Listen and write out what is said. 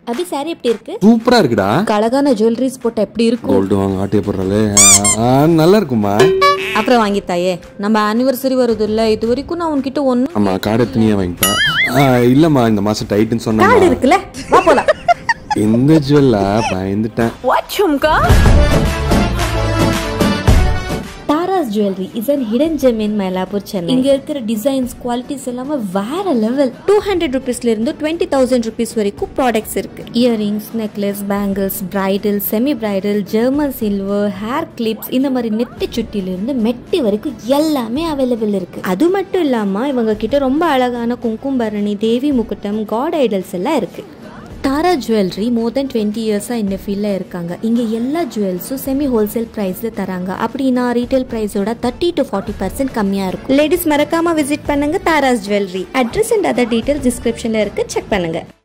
அபி sorry எப்படி இருக்கு? சூப்பரா இருக்குடா. அழகான ஜுவல்லரிஸ் போட்டா எப்படி இருக்கும்? கோல்ட் வாங்க ஆட்டே போடுறலே. நல்லா இருக்குமா? அப்புறம் வாங்கித்தாயே. நம்ம ஆனிவர்சரி வருது இல்ல, இது வரைக்கும் நான் உன்கிட்ட ஒண்ணு. ஆமா கார்டு எத்தனையா வாங்கிட்டேன். இல்லம்மா இந்த மாசம் டைட்னு சொன்னா. கார்டு இருக்குல, வா போலாம். இந்த ஜுவல்லா பயந்துட்டேன். What jhumka? Jewelry is a hidden gem in Mylapore Chennai. இங்க இருக்கிற டிசைன்ஸ் குவாலிட்டிஸ் எல்லாமே வேற லெவல். 200 rupeesல இருந்து 20,000 rupees வரைக்கும் ப்ராடக்ட்ஸ் இருக்கு. Earrings, necklace, bangles, bridal, semi bridal, German silver, hair clips, இந்த மாதிரி நெத்தி சுட்டில இருந்து மெட்டி வரைக்கும் எல்லாமே அவைலபிள் இருக்கு. அது மட்டும் இல்லாம இவங்க கிட்ட ரொம்ப அழகான குங்கும்பரணி, தேவி முக்குட்டம், காட் ஐடல்ஸ் எல்லாம் இருக்கு. தாரா ஜுவல்லரி மோர் தென் 20 இயர்ஸாக இந்த ஃபீல்டில் இருக்காங்க. இங்கே எல்லா ஜுவல்ஸும் செமி ஹோல்சேல் ப்ரைஸில் தராங்க. அப்படின்னா ரீட்டைல் ப்ரைஸோட 30 to 40% கம்மியாக இருக்கும். லேடிஸ் மறக்காமல் விசிட் பண்ணுங்க Taras jewellery. Address and other details டிஸ்கிரிப்ஷனில் இருக்குது, செக் பண்ணுங்கள்.